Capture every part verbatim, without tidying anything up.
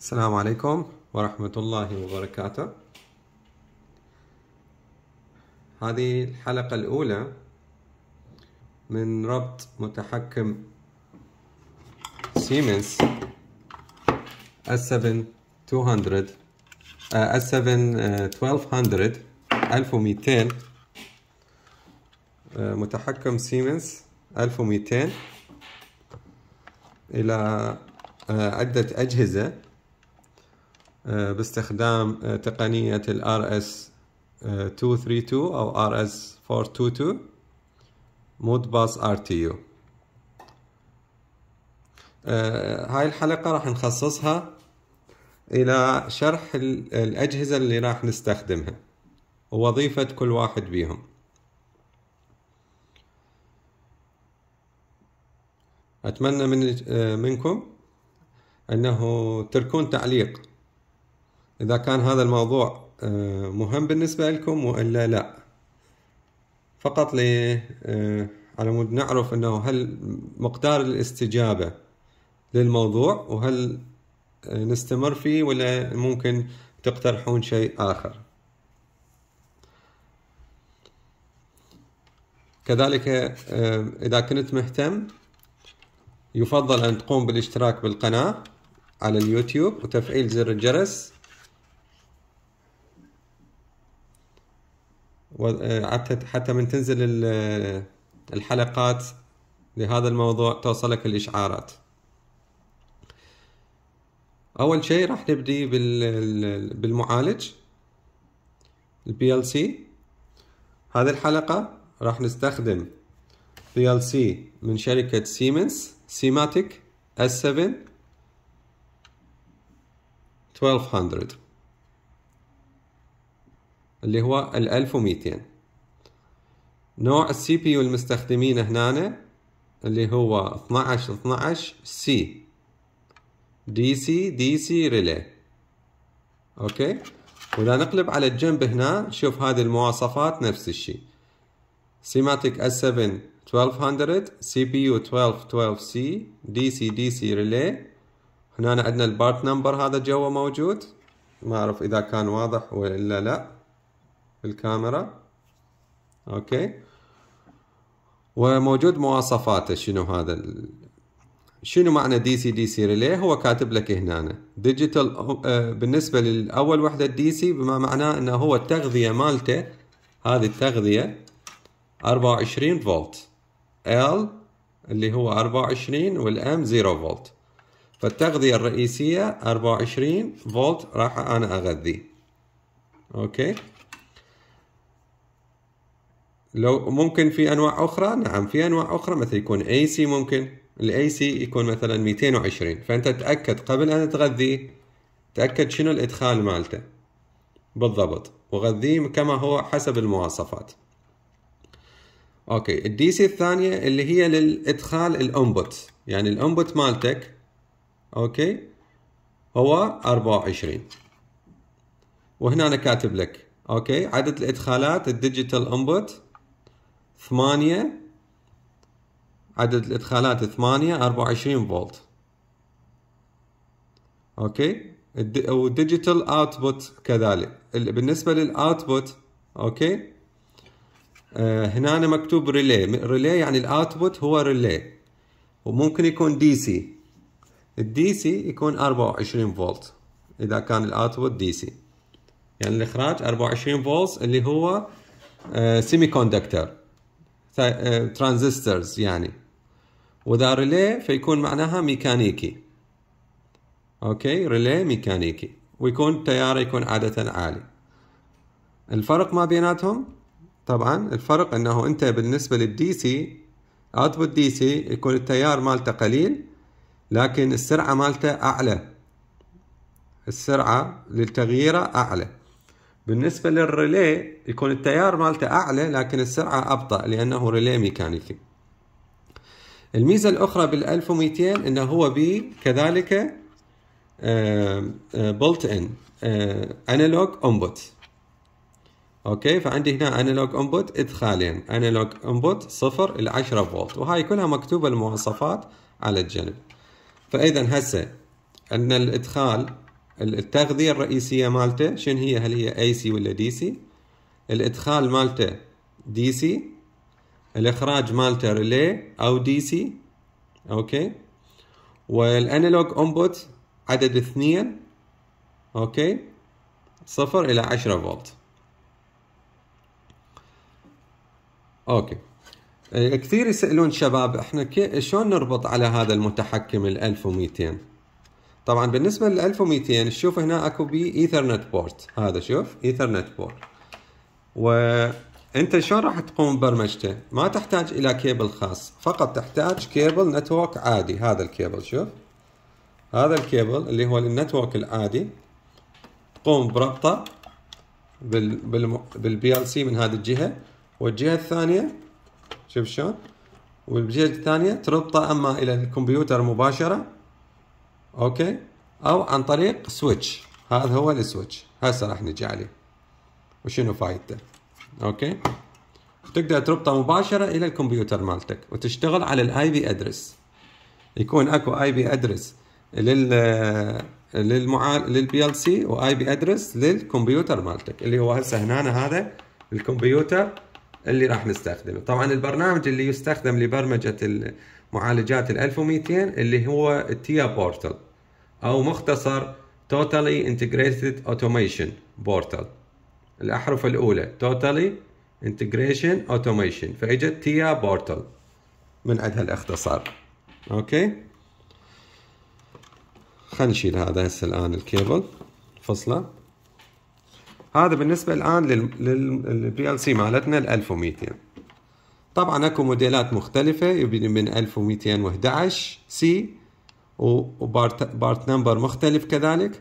السلام عليكم ورحمة الله وبركاته. هذه الحلقة الأولى من ربط متحكم سيمنز إس سبعة مئتين إس سبعة اثناشر مئة ألف ومئتين متحكم سيمنز ألف ومئتين إلى عدة أجهزة باستخدام تقنية ال آر إس مئتين وثلاثة وثلاثين أو آر إس أربعمئة واثنين وعشرين مودباس آر تي يو. هاي الحلقة راح نخصصها إلى شرح الأجهزة اللي راح نستخدمها ووظيفة كل واحد بيهم. أتمنى من منكم أنه تركون تعليق إذا كان هذا الموضوع مهم بالنسبة لكم وإلا لا، فقط لي على مود نعرف أنه هل مقدار الاستجابة للموضوع وهل نستمر فيه ولا ممكن تقترحون شيء آخر. كذلك إذا كنت مهتم يفضل أن تقوم بالاشتراك بالقناة على اليوتيوب وتفعيل زر الجرس حتى من تنزل الحلقات لهذا الموضوع توصلك الإشعارات. أول شيء راح نبدي بالمعالج البي إل سي. هذه الحلقة راح نستخدم بي إل سي من شركة سيمنز سيماتيك إس سبعة اثناشر مئة اللي هو ال ألف ومئتين. نوع السي بي يو المستخدمين هنا اللي هو اثناشر اثناشر سي دي سي دي سي ريلي. اوكي، واذا نقلب على الجنب هنا نشوف هذه المواصفات نفس الشيء. سيماتيك إس سبعة اثناشر مئة سي بي يو اثناشر اثناشر سي دي سي دي سي ريلي. هنا عندنا البارت نمبر هذا جوا موجود، ما اعرف اذا كان واضح ولا لا بالكاميرا. اوكي، وموجود مواصفاته. شنو هذا ال... شنو معنى دي سي دي سي ريلي؟ هو كاتب لك هنا ديجيتال. بالنسبه للاول وحده دي سي بما معناه انه هو التغذيه مالته، هذه التغذيه أربعة وعشرين فولت، ال اللي هو أربعة وعشرين والام صفر فولت. فالتغذيه الرئيسيه أربعة وعشرين فولت راح انا اغذيه. اوكي، لو ممكن في انواع اخرى، نعم في انواع اخرى مثل يكون اي سي، ممكن الاي سي يكون مثلا مئتين وعشرين. فانت تاكد قبل ان تغذيه، تاكد شنو الادخال مالته بالضبط وغذيه كما هو حسب المواصفات. اوكي، الدي سي الثانيه اللي هي للادخال الانبوت، يعني الانبوت مالتك اوكي هو أربعة وعشرين. وهنا انا كاتب لك اوكي عدد الادخالات الديجيتال انبوت ثمانية، عدد الادخالات ثمانية أربعة وعشرين فولت. اوكي، والديجيتال اوتبوت كذلك. بالنسبه للاوتبوت اوكي آه هنا أنا مكتوب ريلي. ريلي يعني الاوتبوت هو ريلي، وممكن يكون دي سي. الدي سي يكون أربعة وعشرين فولت اذا كان الاوتبوت دي سي، يعني الاخراج أربعة وعشرين فولت اللي هو آه سيمي كوندكتور آه ترانزستورز يعني. واذا ريلي فيكون معناها ميكانيكي. اوكي، ريلي ميكانيكي، ويكون تياره يكون عاده عالي. الفرق ما بيناتهم طبعا الفرق انه انت بالنسبه للدي سي اوتبوت دي سي يكون التيار مالته قليل لكن السرعه مالته اعلى، السرعه للتغييره اعلى. بالنسبه للريلي يكون التيار مالته اعلى لكن السرعه ابطا لانه ريلي ميكانيكي. الميزه الاخرى بال ألف ومئتين انه هو بي كذلك بولت ان انالوج انبوت. اوكي، فعندي هنا انالوج انبوت ادخالين، انالوج انبوت صفر الى عشرة فولت، وهاي كلها مكتوبه المواصفات على الجنب. فاذا هسه ان الادخال التغذية الرئيسية مالته شنو هي؟ هل هي اي سي ولا دي سي؟ الادخال مالته دي سي، الاخراج مالته ريلي او دي سي، اوكي، والانالوج انبوت عدد اثنين، اوكي، صفر الى عشرة فولت. اوكي. كثير يسألون شباب احنا شلون نربط على هذا المتحكم ال ألف ومئتين؟ طبعا بالنسبة لل ألف ومئتين شوف هنا اكو بي ايثرنت بورت، هذا شوف ايثرنت بورت، وانت شلون راح تقوم ببرمجته؟ ما تحتاج الى كيبل خاص، فقط تحتاج كيبل نتورك عادي. هذا الكيبل شوف، هذا الكيبل اللي هو النتورك العادي، تقوم بربطه بال بال بالبي ال سي من هذه الجهة، والجهة الثانية شوف شلون، والجهة الثانية تربطه اما الى الكمبيوتر مباشرة، اوكي، او عن طريق سويتش. هذا هو السويتش، هسه راح نجي عليه وشنو فايدته. اوكي، تقدر تربطه مباشرة الى الكمبيوتر مالتك وتشتغل على الاي بي ادرس. يكون اكو اي بي ادرس لل للمعال للبي ال سي، واي بي ادرس للكمبيوتر مالتك اللي هو هسه هنا هذا الكمبيوتر اللي راح نستخدمه. طبعا البرنامج اللي يستخدم لبرمجة المعالجات ال ألف ومئتين اللي هو التيا بورتال، او مختصر Totally Integrated Automation Portal. الاحرف الاولى Totally Integration Automation، فاجت تيا بورتال من عندها الاختصار. اوكي، خلينا نشيل هذا هسه الان الكيبل فصله. هذا بالنسبه الان للبي ال سي مالتنا ال ألف ومئتين. طبعا اكو موديلات مختلفه، يبني من ألف ومئتين وإحدى عشر سي وبارت بارت نمبر مختلف كذلك،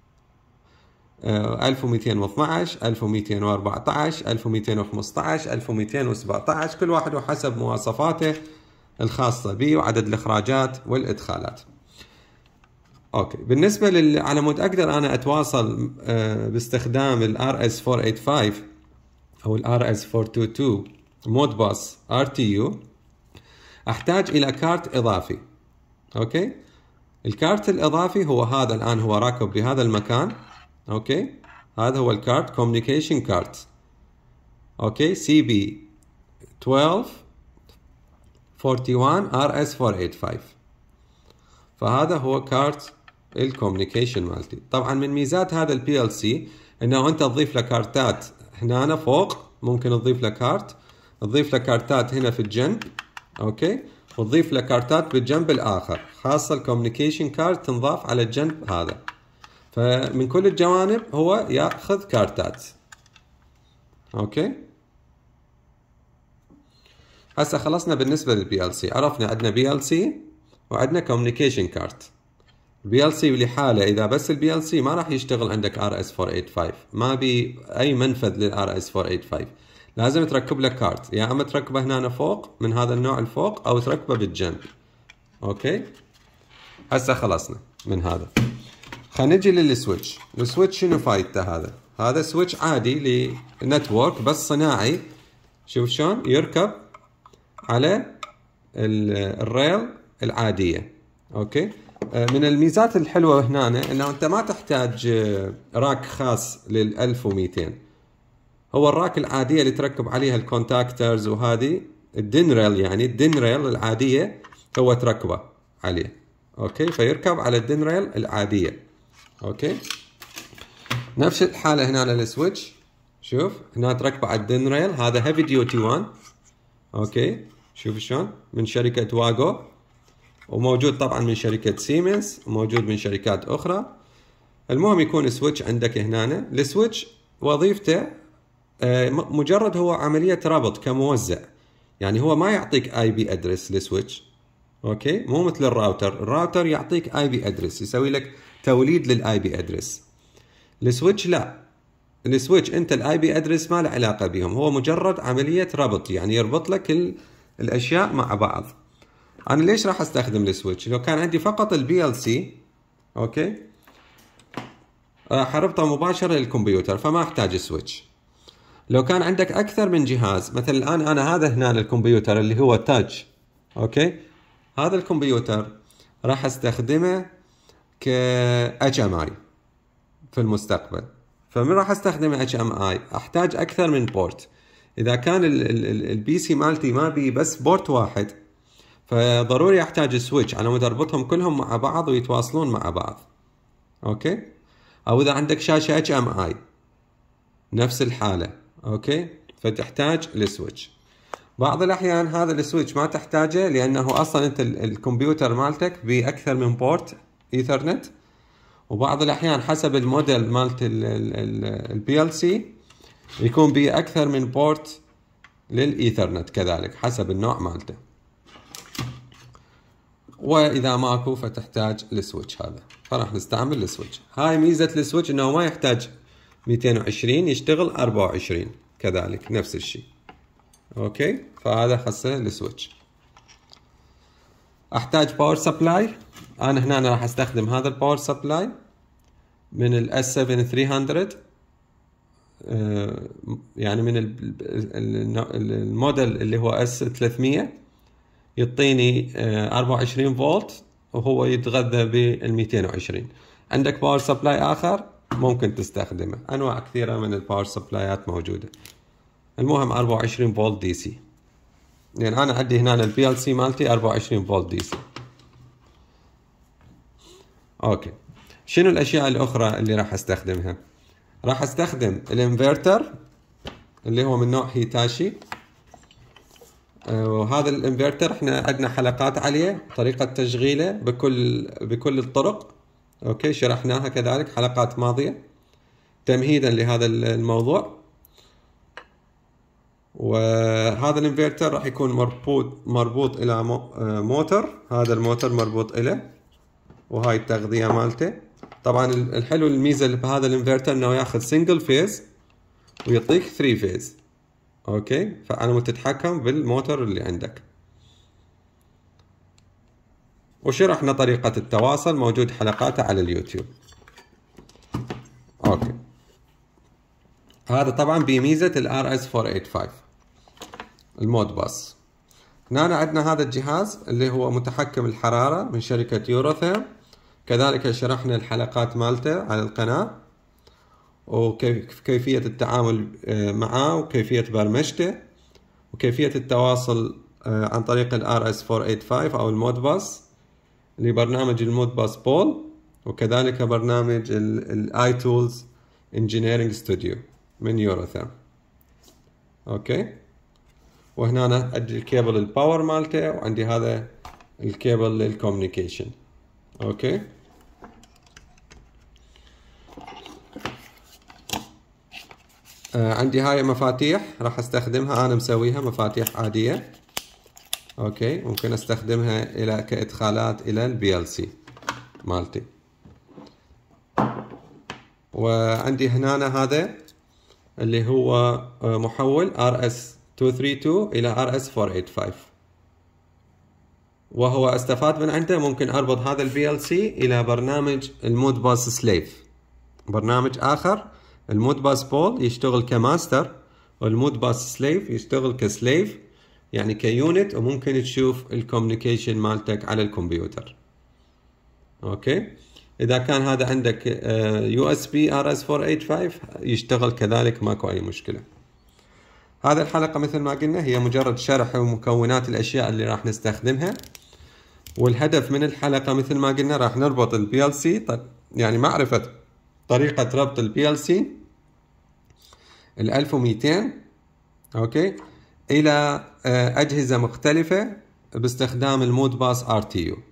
ألف ومئتين واثناشر، ألف ومئتين وأربعطعش، ألف ومئتين وخمسطعش، ألف ومئتين وسبعطعش، كل واحد وحسب مواصفاته الخاصه به وعدد الاخراجات والادخالات. اوكي، بالنسبه لل على مود اقدر انا اتواصل باستخدام ال آر إس أربعمئة وخمسة وثمانين او ال آر إس أربعمئة واثنين وعشرين مود باص ار تي يو، احتاج الى كارت اضافي. اوكي، الكارت الاضافي هو هذا الان، هو راكب بهذا المكان. اوكي، هذا هو الكارت كوميونيكيشن كارت، اوكي، سي بي اثني عشر واحد واحد ار إس أربعمئة وخمسة وثمانين. فهذا هو كارت الكوميونيكيشن مالتي. طبعا من ميزات هذا البي ال سي انه انت تضيف له كارتات هنا أنا فوق، ممكن تضيف له كارت، تضيف له كارتات هنا في الجنب، اوكي، وتضيف له كارتات بالجنب الاخر، خاصه الكوميونيكيشن كارت تنضاف على الجنب هذا. فمن كل الجوانب هو ياخذ كارتات. اوكي، هسه خلصنا بالنسبه للبي ال سي. عرفنا عندنا بي ال سي وعندنا كوميونيكيشن كارت. البي ال سي لحاله اذا بس البي ال سي ما راح يشتغل عندك آر إس أربعمئة وخمسة وثمانين، ما بي اي منفذ للآر إس أربعمئة وخمسة وثمانين، لازم تركب له كارت، يا اما تركبه هنا فوق من هذا النوع الفوق او تركبه بالجنب. اوكي، هسه خلصنا من هذا. خلينا نجي للسويتش. السويتش شنو فايدته؟ هذا هذا سويتش عادي لنتورك بس صناعي. شوف شلون يركب على الريل العاديه. اوكي، من الميزات الحلوه هنا انه انت ما تحتاج راك خاص لل ألف ومئتين. هو الراك العاديه اللي تركب عليها الكونتاكترز وهذه الدين ريل، يعني الدين ريل العاديه هو تركبه عليه. اوكي، فيركب على الدين ريل العاديه. اوكي، نفس الحاله هنا على السويتش. شوف هنا تركبه على الدين ريل، هذا هيفي ديوتي واحد. اوكي، شوف شلون من شركه واجو، وموجود طبعا من شركة سيمنز، وموجود من شركات أخرى. المهم يكون سويتش عندك هنا. السويتش وظيفته مجرد هو عملية ربط كموزع، يعني هو ما يعطيك اي بي ادرس للسويتش. اوكي، مو مثل الراوتر. الراوتر يعطيك اي بي ادرس، يسوي لك توليد للاي بي ادرس. السويتش لا، السويتش انت الاي بي ادرس ما له علاقة بهم، هو مجرد عملية ربط، يعني يربط لك الاشياء مع بعض. انا ليش راح استخدم السويتش؟ لو كان عندي فقط البي ال سي، اوكي، راح اربطه مباشره للكمبيوتر فما احتاج سويتش. لو كان عندك اكثر من جهاز، مثلا الان انا هذا هنا الكمبيوتر اللي هو تاتش، اوكي، هذا الكمبيوتر راح استخدمه ك اتش ام اي، في المستقبل. فمن راح استخدم اتش ام اي؟ احتاج اكثر من بورت. اذا كان البي سي مالتي ما بي بس بورت واحد، فضروري احتاج سويتش على مود اربطهم كلهم مع بعض ويتواصلون مع بعض. اوكي. او اذا عندك شاشة اتش ام اي نفس الحالة. اوكي، فتحتاج السويتش. بعض الاحيان هذا السويتش ما تحتاجه، لانه اصلا انت الكمبيوتر مالتك باكثر من بورت ايثرنت. وبعض الاحيان حسب الموديل مالت البي ال سي يكون به اكثر من بورت للايثرنت كذلك حسب النوع مالته. واذا ماكو فتحتاج السويتش هذا، فراح نستعمل السويتش. هاي ميزة السويتش انه ما يحتاج مئتين وعشرين، يشتغل أربعة وعشرين كذلك نفس الشيء. اوكي، فهذا خاصه السويتش. احتاج باور سبلاي. انا هنا راح استخدم هذا الباور سبلاي من الاس سبعة ثلاثمية، يعني من الموديل اللي هو اس ثلاثمية، يعطيني أربعة وعشرين فولت وهو يتغذى بال مئتين وعشرين. عندك باور سبلاي اخر ممكن تستخدمه، انواع كثيره من الباور سبلايات موجوده. المهم أربعة وعشرين فولت دي سي، يعني انا عندي هنا البي ال سي مالتي أربعة وعشرين فولت دي سي. اوكي، شنو الاشياء الاخرى اللي راح استخدمها؟ راح استخدم الانفرتر اللي هو من نوع هيتاشي. وهذا الانفرتر احنا عندنا حلقات عليه، طريقة تشغيله بكل بكل الطرق. اوكي، شرحناها كذلك حلقات ماضية تمهيدا لهذا الموضوع. وهذا الانفرتر راح يكون مربوط مربوط الى موتر. هذا الموتر مربوط له، وهاي التغذية مالته. طبعا الحلو الميزة اللي بهذا الانفرتر انه ياخذ سنجل فيز ويعطيك ثري فيز. اوكي، فانا متتحكم بالموتر اللي عندك. وشرحنا طريقة التواصل، موجود حلقاته على اليوتيوب. اوكي، هذا طبعا بميزة الار اس أربعمية وخمسة وثمانين المود باص. هنا عندنا هذا الجهاز اللي هو متحكم الحرارة من شركة يوروثيرم. كذلك شرحنا الحلقات مالته على القناة، وكيف كيفية التعامل معه، وكيفية برمجته، وكيفية التواصل عن طريق ال آر إس أربعمية وخمسة أو المود باص لبرنامج المود باص بول، وكذلك برنامج الاي تولز انجينيرنج ستوديو من يوروثيرم. اوكي، وهنا أنا عندي الكيبل الباور مالته، وعندي هذا الكيبل للكوميونيكيشن. اوكي، آه عندي هاي مفاتيح راح استخدمها، انا مسويها مفاتيح عادية. اوكي، ممكن استخدمها الى كادخالات الى البي ال سي مالتي. وعندي هنا هذا اللي هو محول آر إس مئتين وثلاثة وثلاثين الى آر إس أربعمية وخمسة، وهو استفاد من عنده. ممكن اربط هذا البي ال سي الى برنامج المود باص سليف، برنامج اخر المود باص بول يشتغل كماستر، والمود باص سليف يشتغل كسليف، يعني كيونت، وممكن تشوف الكوميونيكيشن مالتك على الكمبيوتر. اوكي، اذا كان هذا عندك يو اس بي ار اس أربعمية وخمسة يشتغل كذلك، ماكو اي مشكلة. هذه الحلقة مثل ما قلنا هي مجرد شرح ومكونات الاشياء اللي راح نستخدمها. والهدف من الحلقة مثل ما قلنا راح نربط البي ال سي، يعني معرفة طريقة ربط البي ال سي ال ألف ومئتين اوكي الى اجهزة مختلفة باستخدام المود باص ار تي يو.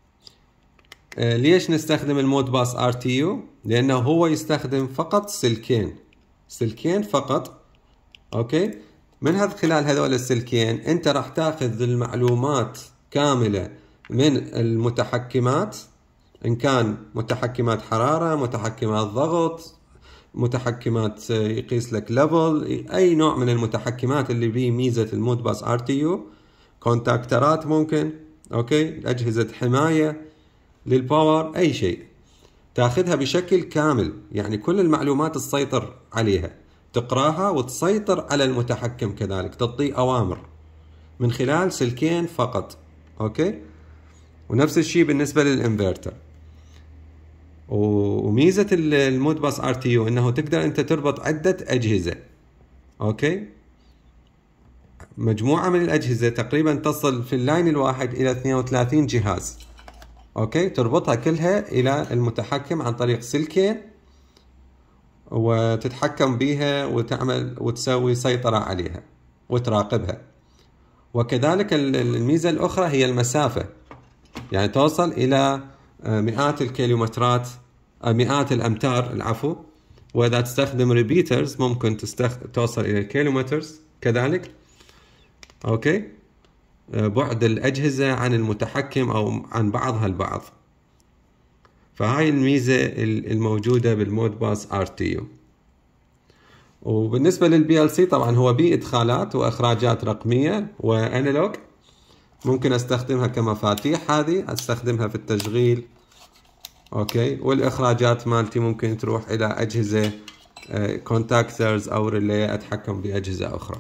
ليش نستخدم المود باص ار تي يو؟ لانه هو يستخدم فقط سلكين سلكين فقط. اوكي، من هذا خلال هذول السلكين انت راح تاخذ المعلومات كاملة من المتحكمات، ان كان متحكمات حرارة، متحكمات ضغط، متحكمات يقيس لك ليفل، اي نوع من المتحكمات اللي بيه ميزة المود باص ار تي يو، كونتاكترات ممكن، اوكي، اجهزة حماية للباور، اي شيء تاخذها بشكل كامل، يعني كل المعلومات تسيطر عليها، تقراها وتسيطر على المتحكم كذلك، تعطيه اوامر من خلال سلكين فقط. اوكي، ونفس الشيء بالنسبة للانفرتر. وميزة المودباس ار تي يو انه تقدر انت تربط عدة اجهزة. اوكي، مجموعة من الاجهزة تقريبا تصل في اللاين الواحد الى اثنين وثلاثين جهاز. اوكي، تربطها كلها الى المتحكم عن طريق سلكين وتتحكم بها وتعمل وتسوي سيطرة عليها وتراقبها. وكذلك الميزة الأخرى هي المسافة، يعني توصل إلى مئات الكيلومترات، مئات الأمتار العفو. وإذا تستخدم ريبيترز ممكن تستخ... توصل إلى الكيلومترز كذلك. أوكي، بعد الأجهزة عن المتحكم أو عن بعضها البعض. فهاي الميزة الموجودة بالمودباس ار تي يو. وبالنسبة للبي ال سي طبعا هو بي إدخالات وإخراجات رقمية وأنالوج. ممكن أستخدمها كمفاتيح، هذه أستخدمها في التشغيل. أوكي، والإخراجات مالتي ممكن تروح إلى أجهزة كونتاكترز أو ريلي أتحكم بأجهزة أخرى.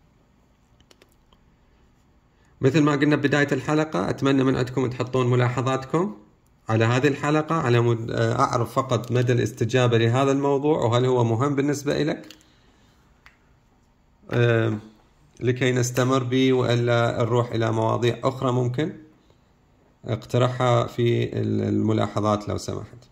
مثل ما قلنا بداية الحلقة، أتمنى من عندكم تحطون ملاحظاتكم على هذه الحلقة على مد... أعرف فقط مدى الاستجابة لهذا الموضوع وهل هو مهم بالنسبة إلك، أه... لكي نستمر به وإلا نروح إلى مواضيع أخرى ممكن اقترحها في الملاحظات لو سمحت.